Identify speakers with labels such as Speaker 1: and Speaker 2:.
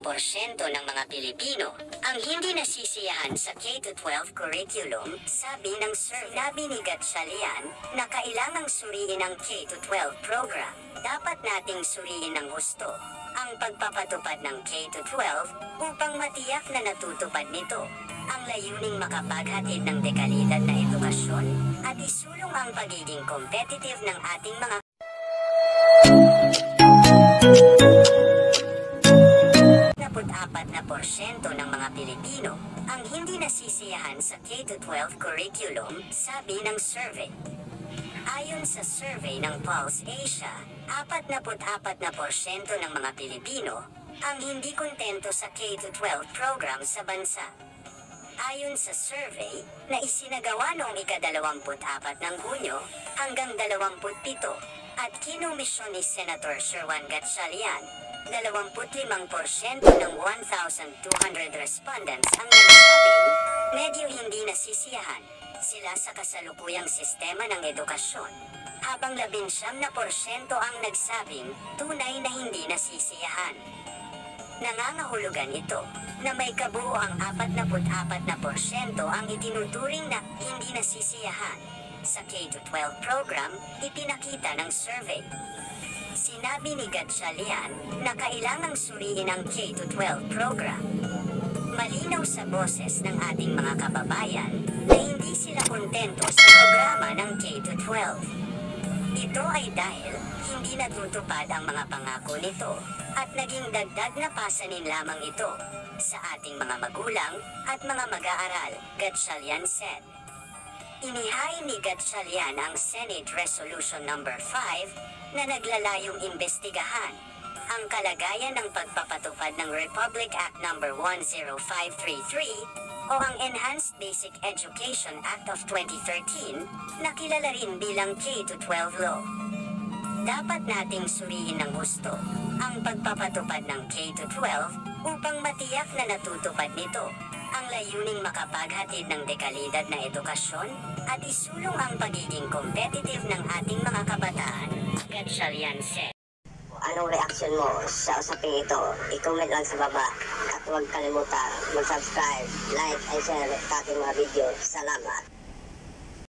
Speaker 1: ng mga Pilipino ang hindi nasisiyahan sa K-12 curriculum, sabi ng survey. Sabi ni Gatchalian na kailangang suriin ang K-12 program. Dapat nating suriin ng gusto ang pagpapatupad ng K-12 upang matiyak na natutupad nito ang layuning makapaghatid ng dekalidad na edukasyon at isulong ang pagiging competitive ng ating mga 44% ng mga Pilipino ang hindi nasisiyahan sa K-12 curriculum, sabi ng survey. Ayon sa survey ng Pulse Asia, 44% ng mga Pilipino ang hindi kontento sa K-12 program sa bansa. Ayon sa survey na isinagawa noong ika-24 ng Hunyo hanggang 27 at kinomisyon ni Senator Sherwan Gatchalian, 25% ng 1,200 respondents ang nagsabing medyo hindi nasisiyahan sila sa kasalukuyang sistema ng edukasyon, habang 19% ang nagsabing tunay na hindi nasisiyahan. Nangangahulugan ito na may kabuuang 44% ang itinuturing na hindi nasisiyahan sa K-12 program, ipinakita ng survey. Sinabi ni Gatchalian na kailangang suriin ang K-12 program. Malinaw sa boses ng ating mga kababayan na hindi sila kontento sa programa ng K-12. Ito ay dahil hindi natutupad ang mga pangako nito at naging dagdag na pasanin lamang ito sa ating mga magulang at mga mag-aaral, Gatchalian said. Inihain ni Gatchalian ang Senate Resolution No. 5 na naglalayong imbestigahan ang kalagayan ng pagpapatupad ng Republic Act No. 10533 o ang Enhanced Basic Education Act of 2013 na kilala rin bilang K-12 Law. Dapat nating suriin ng gusto ang pagpapatupad ng K-12 upang matiyak na natutupad nito ang layuning makapaghatid ng dekalidad na edukasyon at isulong ang pagiging competitive ng ating mga kabataan, Gatchalian said.
Speaker 2: Anong reaction mo sa usaping ito? I-comment lang sa baba at huwag kalimutan mag-subscribe, like, and share sa ating mga video. Salamat!